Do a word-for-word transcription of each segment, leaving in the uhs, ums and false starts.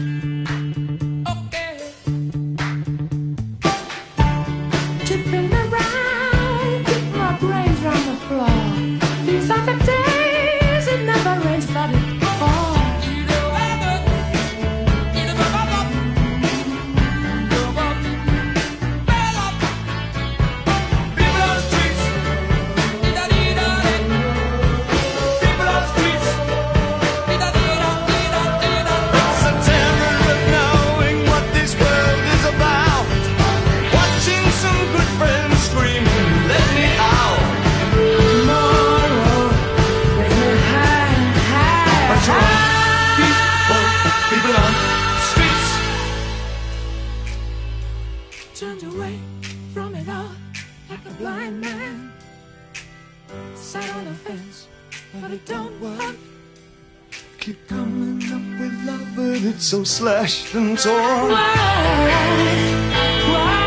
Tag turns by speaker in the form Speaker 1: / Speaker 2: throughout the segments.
Speaker 1: Okay. Tipping around, keep my brains round the floor. These are the days it never rains, but it falls. Turned away from it all like a blind man. Sat on a fence, but it don't work.
Speaker 2: Keep coming up with love, but it's so slashed and torn.
Speaker 1: Why? Why?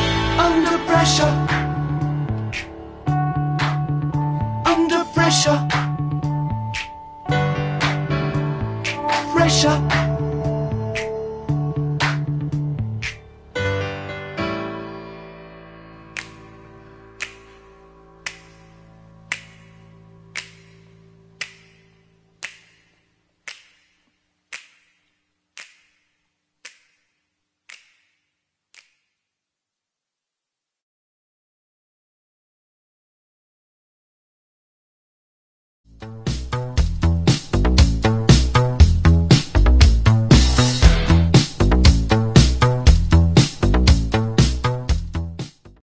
Speaker 1: Under pressure,